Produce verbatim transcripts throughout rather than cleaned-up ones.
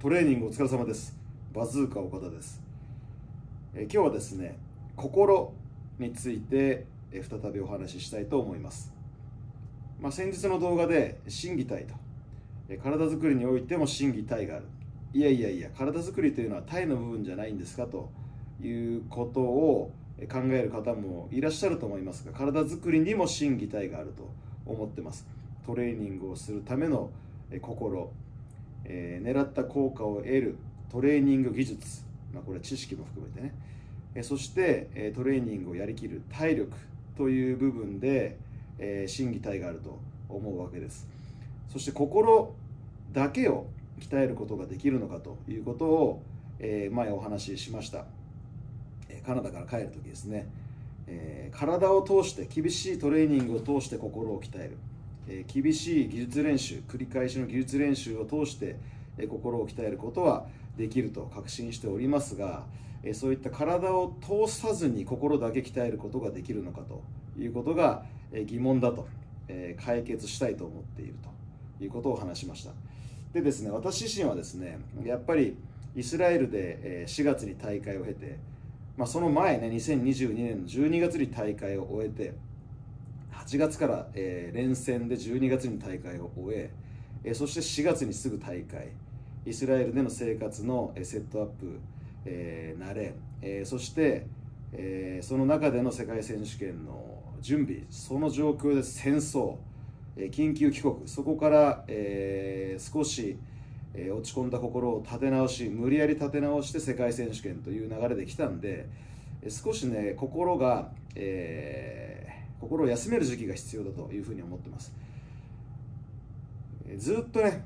トレーニングお疲れ様です。バズーカ岡田です。え今日はですね、心についてえ再びお話ししたいと思います。まあ、先日の動画で心技体と、え体づくりにおいても心技体がある。いやいやいや、体づくりというのは体の部分じゃないんですかということを考える方もいらっしゃると思いますが、体づくりにも心技体があると思ってます。トレーニングをするための心、えー、狙った効果を得るトレーニング技術、まあ、これは知識も含めてね、えー、そしてえトレーニングをやりきる体力という部分で、えー、心技体があると思うわけです。そして心だけを鍛えることができるのかということを、えー、前お話ししました。カナダから帰るときですね、えー、体を通して厳しいトレーニングを通して心を鍛える、えー、厳しい技術練習、繰り返しの技術練習を通して、えー、心を鍛えることはできると確信しておりますが、えー、そういった体を通さずに心だけ鍛えることができるのかということが、えー、疑問だと、えー、解決したいと思っているということを話しました。でですね、私自身はですね、やっぱりイスラエルでしがつに大会を経て、まあ、その前ね、にせんにじゅうにねんのじゅうにがつに大会を終えて、はちがつから、えー、連戦でじゅうにがつに大会を終え、えー、そしてしがつにすぐ大会、イスラエルでの生活のセットアップ、えー、慣れ、えー、そして、えー、その中での世界選手権の準備、その状況で戦争、えー、緊急帰国、そこから、えー、少し、えー、落ち込んだ心を立て直し、無理やり立て直して世界選手権という流れで来たんで、えー、少しね、心が、えー、心を休める時期が必要だというふうに思ってます。えー、ずっとね、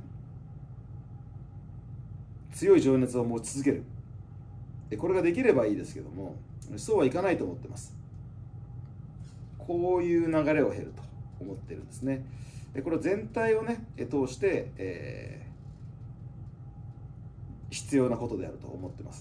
強い情熱を持ち続ける。これができればいいですけども、そうはいかないと思ってます。こういう流れを経ると思ってるんですね。でこれ全体をね、通して、えー必要なことであると思ってます。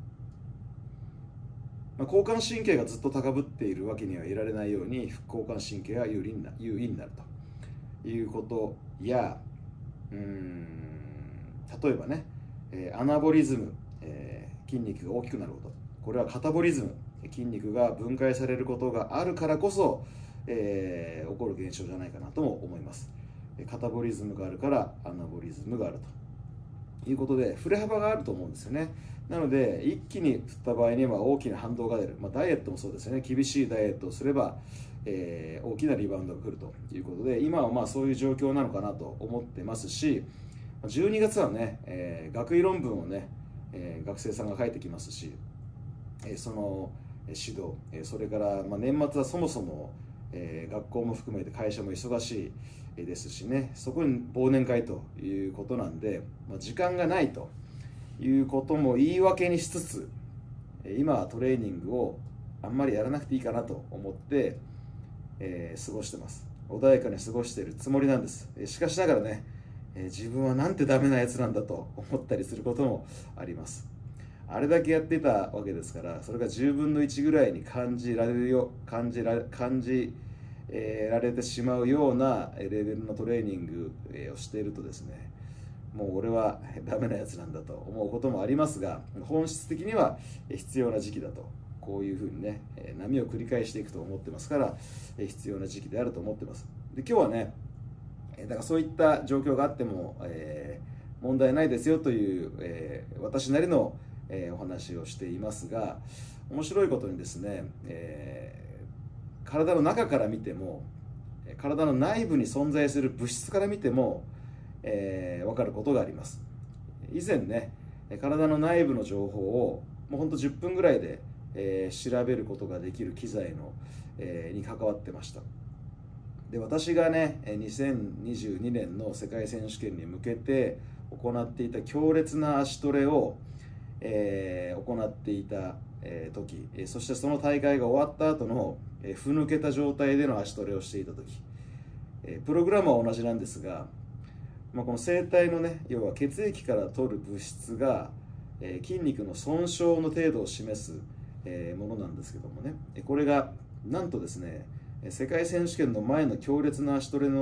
まあ、交感神経がずっと高ぶっているわけにはいられないように、副交感神経が有利にな優位になるということや、うーん例えばね、えー、アナボリズム、えー、筋肉が大きくなること、これはカタボリズム、筋肉が分解されることがあるからこそ、えー、起こる現象じゃないかなとも思います。カタボリズムがあるからアナボリズムがあるということで、振れ幅があると思うんですよね。なので一気に振った場合には大きな反動が出る、まあ、ダイエットもそうですよね。厳しいダイエットをすれば、えー、大きなリバウンドが来るということで、今はまあそういう状況なのかなと思ってますし、じゅうにがつはね、えー、学位論文をね、えー、学生さんが書いてきますし、えー、その指導、えー、それから、まあ、年末はそもそも、えー、学校も含めて会社も忙しいですしね、そこに忘年会ということなんで、まあ、時間がないということも言い訳にしつつ、今はトレーニングをあんまりやらなくていいかなと思って、えー、過ごしてます。穏やかに過ごしているつもりなんです。しかしながらね、自分はなんてダメなやつなんだと思ったりすることもあります。あれだけやってたわけですから、それがじゅうぶんのいちぐらいに感じられるよ感じられ感じえー、られてしまうようなレベルのトレーニングをしているとですね、もう俺はダメなやつなんだと思うこともありますが、本質的には必要な時期だと、こういうふうにね、波を繰り返していくと思ってますから、必要な時期であると思ってます。で今日はね、だからそういった状況があっても、えー、問題ないですよという、えー、私なりの、えー、お話をしていますが、面白いことにですね、えー体の中から見ても、体の内部に存在する物質から見ても、えー、分かることがあります。以前ね、体の内部の情報をもうほんとじゅっぷんぐらいで、えー、調べることができる機材の、えー、に関わってました。で私がね、にせんにじゅうにねんの世界選手権に向けて行っていた強烈な足トレを、えー、行っていた時、そしてその大会が終わった後のふぬけた状態での足トレをしていた時、プログラムは同じなんですが、まあ、この声帯のね、要は血液から取る物質が筋肉の損傷の程度を示すものなんですけどもね、これがなんとですね、世界選手権の前の強烈な足トレの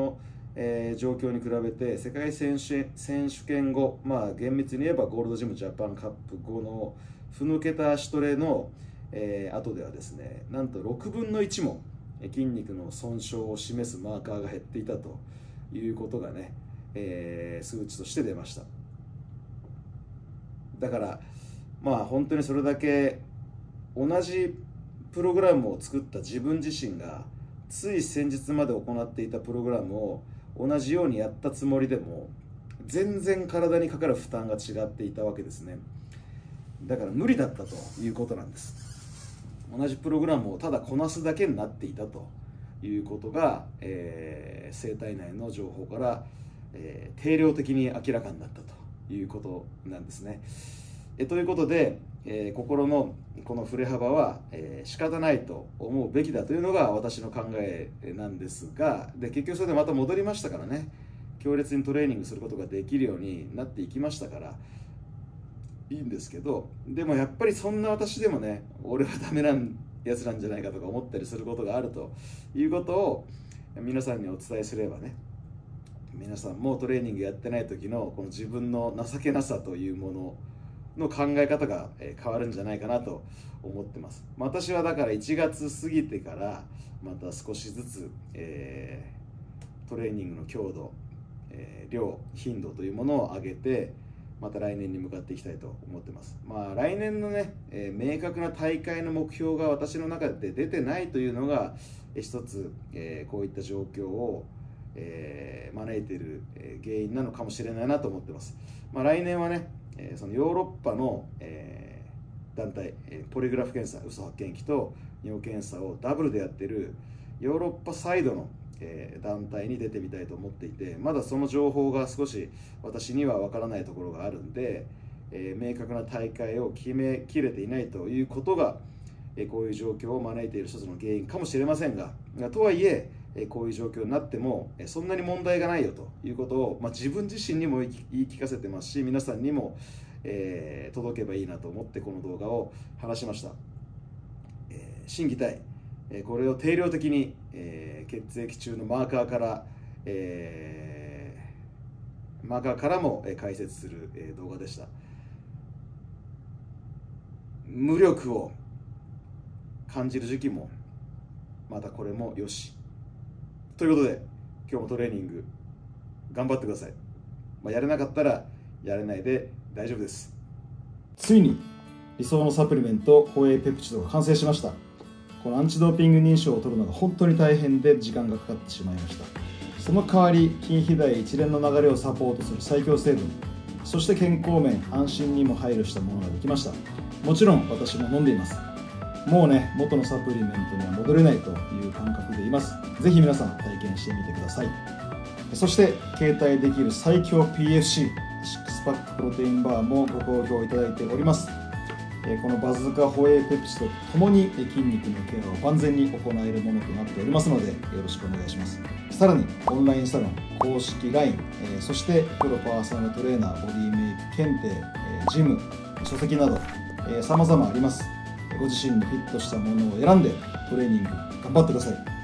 えー、状況に比べて世界選手、選手権後、まあ厳密に言えばゴールドジムジャパンカップ後のふぬけた足トレの、えー、後ではですね、なんとろくぶんのいちも筋肉の損傷を示すマーカーが減っていたということがね、えー、数値として出ました。だからまあ本当にそれだけ同じプログラムを作った自分自身がつい先日まで行っていたプログラムを同じようにやったつもりでも全然体にかかる負担が違っていたわけですね。だから無理だったということなんです。同じプログラムをただこなすだけになっていたということが、えー、生体内の情報から、えー、定量的に明らかになったということなんですね。えということで、えー、心のこの振れ幅は、えー、仕方ないと思うべきだというのが私の考えなんですが、で結局それでまた戻りましたからね、強烈にトレーニングすることができるようになっていきましたからいいんですけど、でもやっぱりそんな私でもね、俺はダメなやつなんじゃないかとか思ったりすることがあるということを皆さんにお伝えすればね、皆さんもトレーニングやってない時のこの自分の情けなさというものの考え方が変わるんじゃないかなと思ってます。私はだからいちがつ過ぎてからまた少しずつ、えー、トレーニングの強度、えー、量、頻度というものを上げてまた来年に向かっていきたいと思ってます。まあ来年のね、えー、明確な大会の目標が私の中で出てないというのが一つ、えー、こういった状況を、えー、招いている原因なのかもしれないなと思ってます。まあ、来年はね、えー、そのヨーロッパの、えー、団体、えー、ポリグラフ検査、嘘発見器と尿検査をダブルでやってるヨーロッパサイドのえー、団体に出てみたいと思っていて、まだその情報が少し私には分からないところがあるんで、えー、明確な大会を決めきれていないということが、えー、こういう状況を招いている一つの原因かもしれませんが、とはいええー、こういう状況になっても、えー、そんなに問題がないよということを、まあ、自分自身にも言い聞かせてますし、皆さんにも、えー、届けばいいなと思ってこの動画を話しました。えー、心技体、これを定量的に、えー、血液中のマーカーから、えー、マーカーからも解説する、えー、動画でした。無力を感じる時期もまたこれもよしということで、今日もトレーニング頑張ってください。まあ、やれなかったらやれないで大丈夫です。ついに理想のサプリメントホエイペプチドが完成しました。このアンチドーピング認証を取るのが本当に大変で時間がかかってしまいました。その代わり筋肥大一連の流れをサポートする最強成分、そして健康面安心にも配慮したものができました。もちろん私も飲んでいます。もうね、元のサプリメントには戻れないという感覚でいます。ぜひ皆さん体験してみてください。そして携帯できる最強 ピーエフシー シックスパックプロテインバーもご好評いただいております。このバズーカホエイペプチドとともに筋肉のケアを万全に行えるものとなっておりますので、よろしくお願いします。さらにオンラインサロン、公式 ライン、そしてプロパーソナルトレーナー、ボディメイク検定、ジム、書籍など様々あります。ご自身にフィットしたものを選んでトレーニング頑張ってください。